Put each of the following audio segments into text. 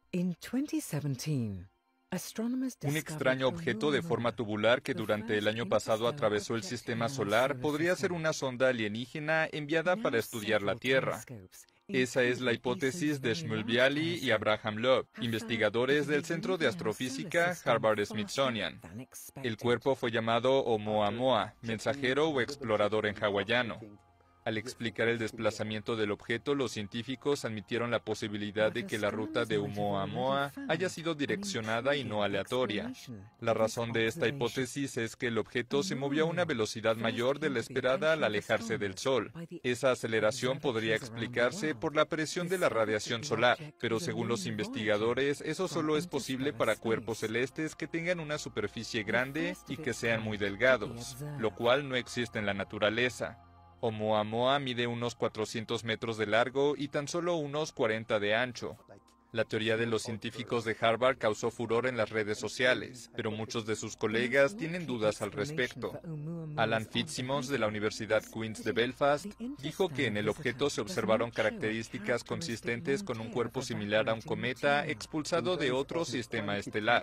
Un extraño objeto de forma tubular que durante el año pasado atravesó el sistema solar podría ser una sonda alienígena enviada para estudiar la Tierra. Esa es la hipótesis de Shmuel Bialy y Abraham Loeb, investigadores del Centro de Astrofísica Harvard-Smithsonian. El cuerpo fue llamado Oumuamua, mensajero o explorador en hawaiano. Al explicar el desplazamiento del objeto, los científicos admitieron la posibilidad de que la ruta de Oumuamua haya sido direccionada y no aleatoria. La razón de esta hipótesis es que el objeto se movió a una velocidad mayor de la esperada al alejarse del Sol. Esa aceleración podría explicarse por la presión de la radiación solar, pero según los investigadores, eso solo es posible para cuerpos celestes que tengan una superficie grande y que sean muy delgados, lo cual no existe en la naturaleza. Oumuamua mide unos 400 metros de largo y tan solo unos 40 de ancho. La teoría de los científicos de Harvard causó furor en las redes sociales, pero muchos de sus colegas tienen dudas al respecto. Alan Fitzsimmons de la Universidad Queen's de Belfast dijo que en el objeto se observaron características consistentes con un cuerpo similar a un cometa expulsado de otro sistema estelar.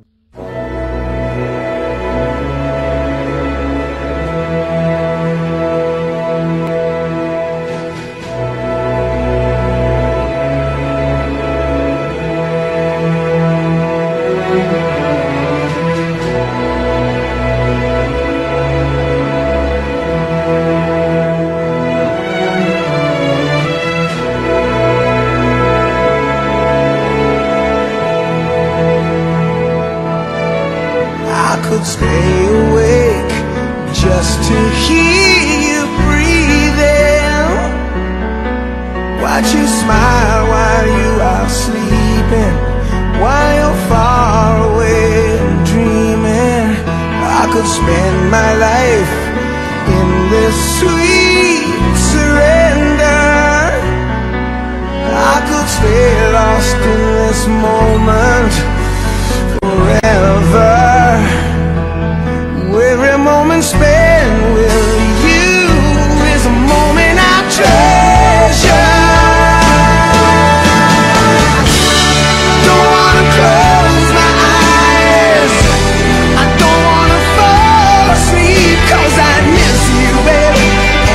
Stay awake just to hear you breathing. Watch you smile while you are sleeping, while you're far away dreaming. I could spend my life in this sweet surrender. I could stay lost in this moment forever. Every moment spent with you is a moment I treasure. Don't wanna close my eyes, I don't wanna fall asleep, 'cause I miss you, baby,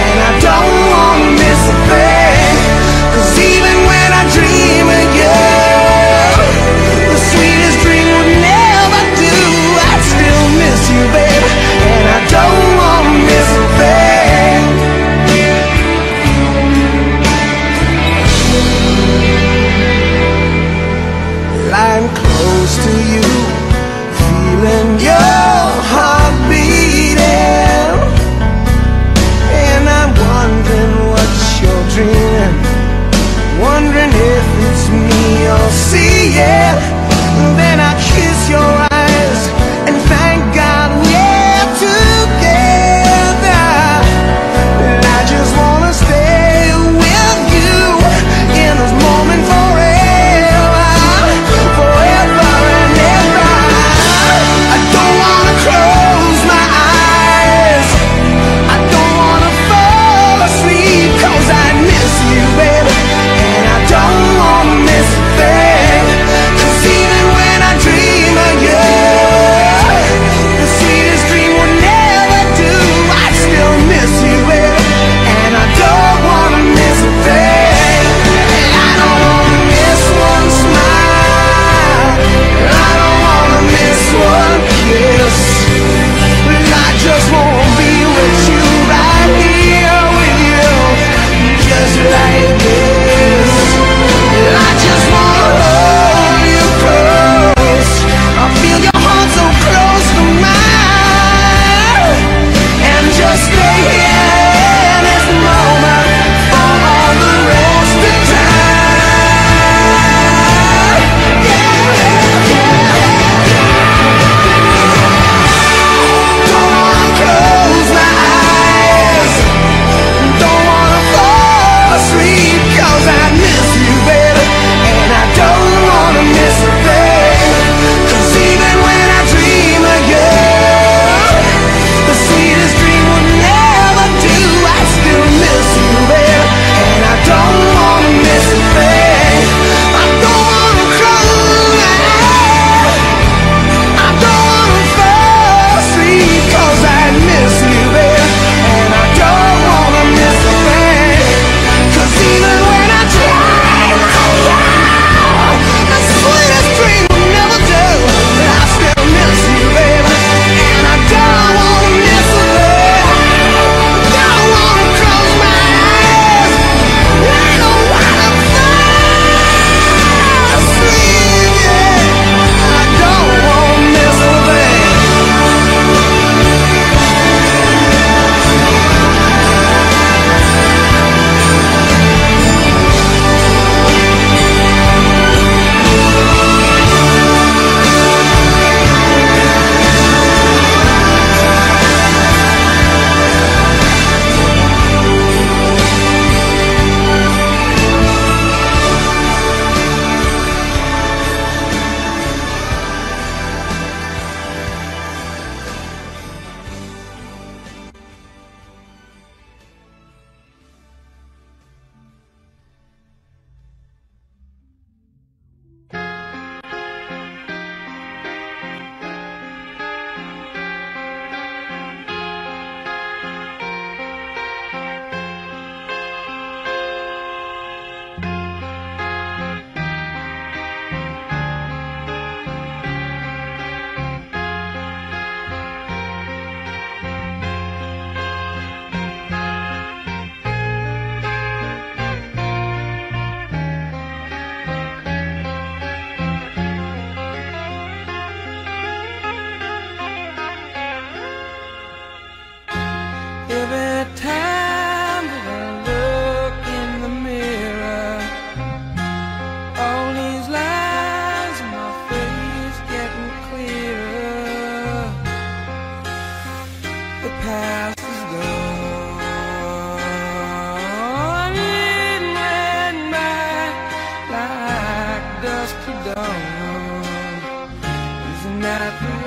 dusk to dawn. Isn't that the